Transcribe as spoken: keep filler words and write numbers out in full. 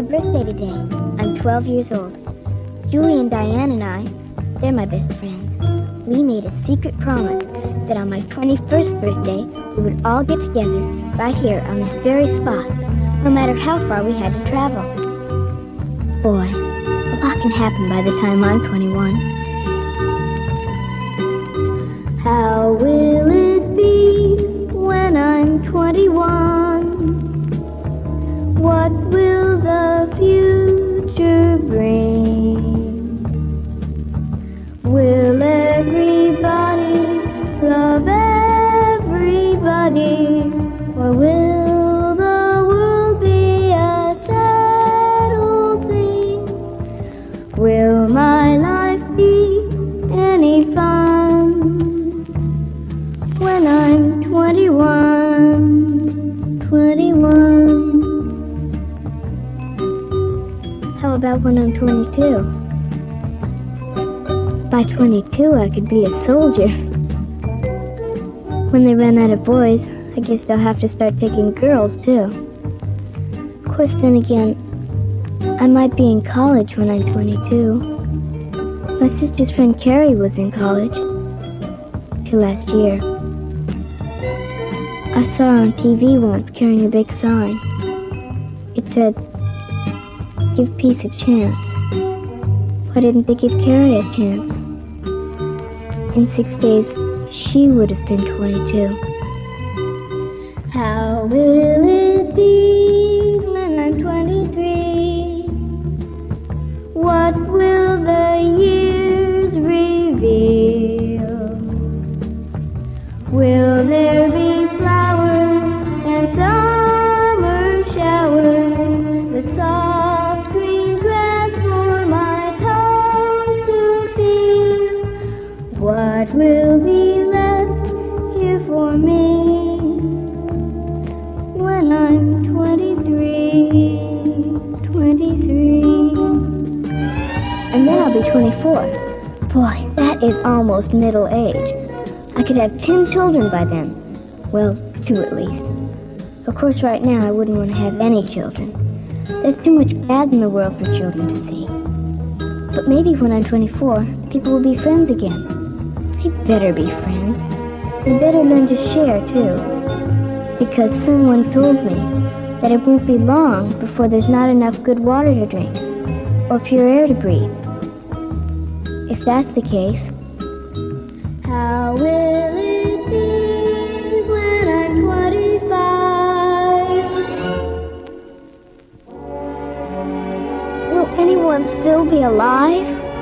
birthday today. I'm twelve years old. Julie and Diane and I, they're my best friends. We made a secret promise that on my twenty-first birthday, we would all get together right here on this very spot, no matter how far we had to travel. Boy, a lot can happen by the time I'm twenty-one. How will it be when I'm twenty-one? What will the future bring? Will everybody love everybody? Or will the world be a sad old thing? Will my life be any fun when I'm twenty-one, twenty-one? How about when I'm twenty-two? By twenty-two, I could be a soldier. When they run out of boys, I guess they'll have to start taking girls, too. Of course, then again, I might be in college when I'm twenty-two. My sister's friend Carrie was in college till last year. I saw her on T V once carrying a big sign. It said, "Give peace a chance." Why didn't they give Carrie a chance? In six days, she would have been twenty-two. How will it be when I'm twenty-three? What will the years reveal? Will there be flowers and summer showers with soft green grass for my toes to feel? What will be left here for me when I'm twenty-three, twenty-three? And then I'll be twenty-four. Boy, that is almost middle age. I could have ten children by then. Well, two at least. Of course, right now I wouldn't want to have any children. There's too much bad in the world for children to see. But maybe when I'm twenty-four, people will be friends again. They better be friends. They better learn to share, too. Because someone told me that it won't be long before there's not enough good water to drink or pure air to breathe. If that's the case, how will it be when I'm twenty-five? Will anyone still be alive?